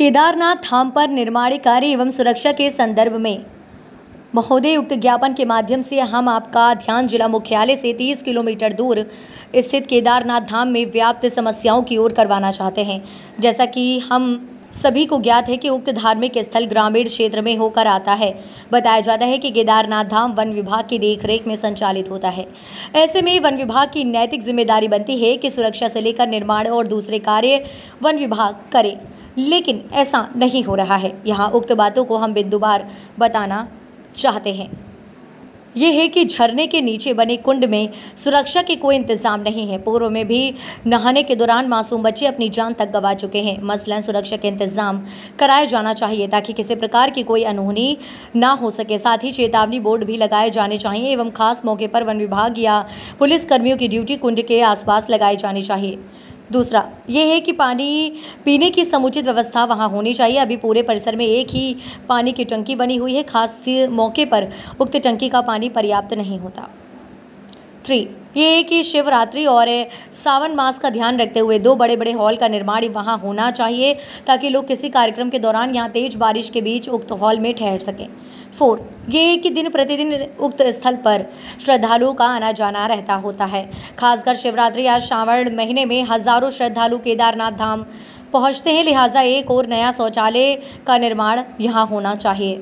केदारनाथ धाम पर निर्माण कार्य एवं सुरक्षा के संदर्भ में महोदय उक्त ज्ञापन के माध्यम से हम आपका ध्यान जिला मुख्यालय से 30 किलोमीटर दूर स्थित केदारनाथ धाम में व्याप्त समस्याओं की ओर करवाना चाहते हैं। जैसा कि हम सभी को ज्ञात है कि उक्त धार्मिक स्थल ग्रामीण क्षेत्र में होकर आता है। बताया जाता है कि केदारनाथ धाम वन विभाग की देखरेख में संचालित होता है। ऐसे में वन विभाग की नैतिक जिम्मेदारी बनती है कि सुरक्षा से लेकर निर्माण और दूसरे कार्य वन विभाग करे, लेकिन ऐसा नहीं हो रहा है। यहाँ उक्त बातों को हम बिंदुवार बताना चाहते हैं। ये है कि झरने के नीचे बने कुंड में सुरक्षा के कोई इंतजाम नहीं है। पूर्व में भी नहाने के दौरान मासूम बच्चे अपनी जान तक गंवा चुके हैं। मसलन सुरक्षा के इंतजाम कराया जाना चाहिए ताकि किसी प्रकार की कोई अनहोनी ना हो सके। साथ ही चेतावनी बोर्ड भी लगाए जाने चाहिए एवं खास मौके पर वन विभाग या पुलिस कर्मियों की ड्यूटी कुंड के आसपास लगाई जानी चाहिए। दूसरा ये है कि पानी पीने की समुचित व्यवस्था वहां होनी चाहिए। अभी पूरे परिसर में एक ही पानी की टंकी बनी हुई है। खास मौके पर उक्त टंकी का पानी पर्याप्त नहीं होता। 3 ये है कि शिवरात्रि और सावन मास का ध्यान रखते हुए 2 बड़े हॉल का निर्माण वहां होना चाहिए ताकि लोग किसी कार्यक्रम के दौरान यहां तेज बारिश के बीच उक्त हॉल में ठहर सकें। 4 ये है कि दिन प्रतिदिन उक्त स्थल पर श्रद्धालुओं का आना जाना रहता होता है। खासकर शिवरात्रि या श्रावण महीने में हजारों श्रद्धालु केदारनाथ धाम पहुंचते हैं, लिहाजा एक और नया शौचालय का निर्माण यहाँ होना चाहिए।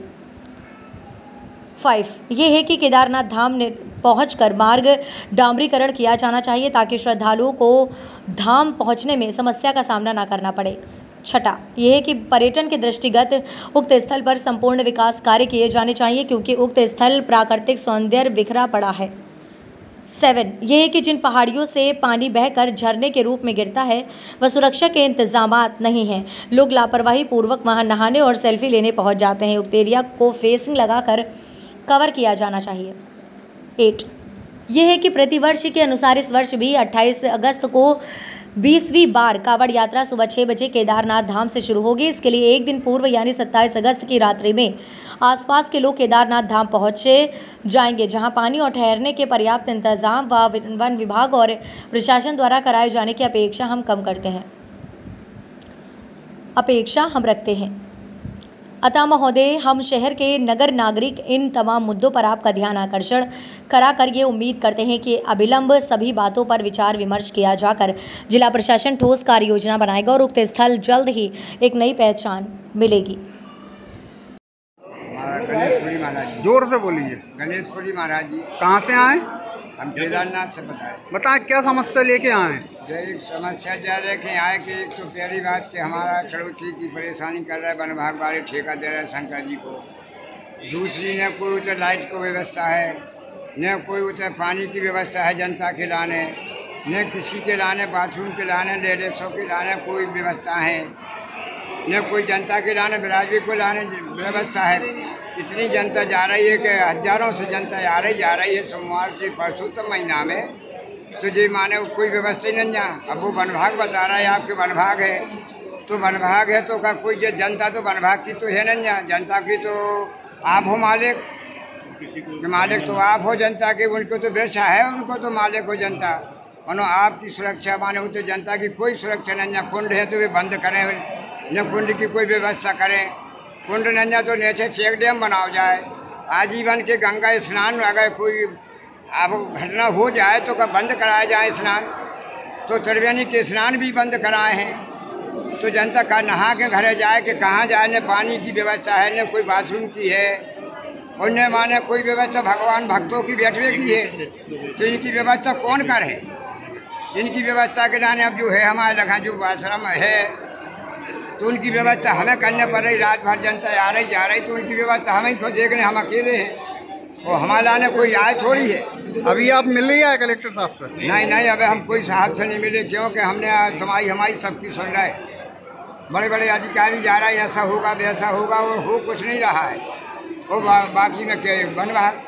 5 ये है कि केदारनाथ धाम पहुंचकर मार्ग डामरीकरण किया जाना चाहिए ताकि श्रद्धालुओं को धाम पहुंचने में समस्या का सामना न करना पड़े। 6 यह है कि पर्यटन के दृष्टिगत उक्त स्थल पर संपूर्ण विकास कार्य किए जाने चाहिए क्योंकि उक्त स्थल प्राकृतिक सौंदर्य बिखरा पड़ा है। 7 यह है कि जिन पहाड़ियों से पानी बहकर झरने के रूप में गिरता है वह सुरक्षा के इंतजामात नहीं हैं। लोग लापरवाही पूर्वक वहां नहाने और सेल्फी लेने पहुंच जाते हैं। उक्त एरिया को फेसिंग लगाकर कवर किया जाना चाहिए। 8 यह है कि प्रतिवर्ष के अनुसार इस वर्ष भी 28 अगस्त को 20वीं बार कावड़ यात्रा सुबह 6 बजे केदारनाथ धाम से शुरू होगी। इसके लिए एक दिन पूर्व यानी 27 अगस्त की रात्रि में आसपास के लोग केदारनाथ धाम पहुंचे जाएंगे, जहां पानी और ठहरने के पर्याप्त इंतजाम वन विभाग और प्रशासन द्वारा कराए जाने की अपेक्षा हम रखते हैं। अतः महोदय, हम शहर के नगर नागरिक इन तमाम मुद्दों पर आपका ध्यान आकर्षण कराकर ये उम्मीद करते हैं कि अविलंब सभी बातों पर विचार विमर्श किया जाकर जिला प्रशासन ठोस कार्य योजना बनाएगा और उक्त स्थल जल्द ही एक नई पहचान मिलेगी। गणेशपुरी महाराज जी। जोर से बोलिए। गणेशपुरी महाराज जी। कहाँ से आए? हम केदारनाथ से बताएं क्या समस्या लेके आए? एक समस्या जा रही है कि आए कि एक तो प्यारी बात कि हमारा चढ़ौती की परेशानी कर रहा है वन विभाग वाले, ठेका दे रहा है शंकर जी को। दूसरी न कोई उधर लाइट को व्यवस्था है, न कोई उधर पानी की व्यवस्था है जनता के लाने, न किसी के लाने बाथरूम के लाने, लेडीसों के लाने कोई व्यवस्था है, न कोई जनता के लाने बिराजवी को लाने व्यवस्था है। इतनी जनता जा रही है कि हजारों से जनता जा रही है सोमवार से परसों तक महीना में, तो जी माने कोई व्यवस्था ही नहीं है। अब वो वन विभाग बता रहा है आपके वन विभाग है, तो वन विभाग है तो का कोई जनता तो वन विभाग की तो है नहीं है, जनता की तो आप हो मालिक, मालिक तो आप हो जनता के, उनको तो व्यवस्था है, उनको तो मालिक हो जनता। मानो आपकी सुरक्षा माने हो तो जनता की कोई सुरक्षा नहीं है। कुंड है तो वे बंद करें, न कुंड की कोई व्यवस्था करें। कुंड नहीं है तो नीचे चेक डैम बनाओ जाए, आजीवन के गंगा स्नान अगर कोई अब घटना हो जाए तो का बंद कराया जाए स्नान। तो त्रिवेणी के स्नान भी बंद कराए हैं, तो जनता का नहा के घरे जाए कि कहाँ जाए, न पानी की व्यवस्था है, न कोई बाथरूम की है, और न माने कोई व्यवस्था भगवान भक्तों की बैठने की है। तो इनकी व्यवस्था कौन करे? इनकी व्यवस्था के लाने अब जो है हमारे लगा जो आश्रम है तो उनकी व्यवस्था हमें करने पड़ रही। रात भर जनता आ रही जा रही, तो उनकी व्यवस्था हमें तो देख रहे, हम अकेले हैं और हमारे लाने कोई आए थोड़ी है। अभी आप मिल रही है कलेक्टर साहब से? नहीं, अबे हम कोई साहब से नहीं मिले, क्योंकि हमने हमारी सबकी सुन रहा है। बड़े अधिकारी जा रहा है, ऐसा होगा वैसा होगा, और हो कुछ नहीं रहा है। वो बाकी में वन विभाग